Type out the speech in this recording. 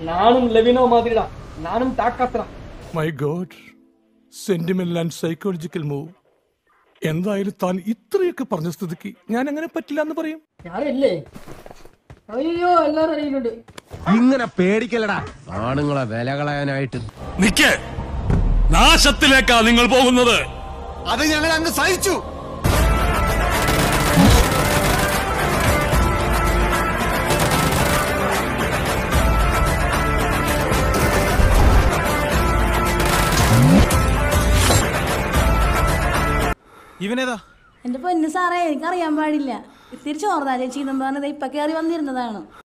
നാനും ലെവിനോ മാതിരിടാ, നാനും താക്കാത്ര. My god, sentimental and psychological move. എന്തായാലും താൻ ഇത്രയൊക്കെ പറഞ്ഞ സ്ഥിതിക്ക് ഞാൻ അങ്ങനെ പറ്റില്ല എന്ന് പറയും. ഞാനല്ലേ? അയ്യോ, എല്ലാരും അറിയുന്നുണ്ട്. ഇങ്ങനെ പേടിക്കലടാ ആണുങ്ങളെ വില കളയാനായിട്ട്. നിക്ക്, നാശത്തിലേക്കാ നിങ്ങൾ പോകുന്നത്. അത് ഞങ്ങൾ അങ്ങ് സഹിച്ചു. ഇവനേതാ? എന്റെ പൊന്നു സാറേ, എനിക്കറിയാൻ പാടില്ല. തിരിച്ചു ഓർത്താ ചേച്ചി ഇപ്പൊ കയറി വന്നിരുന്നതാണ്.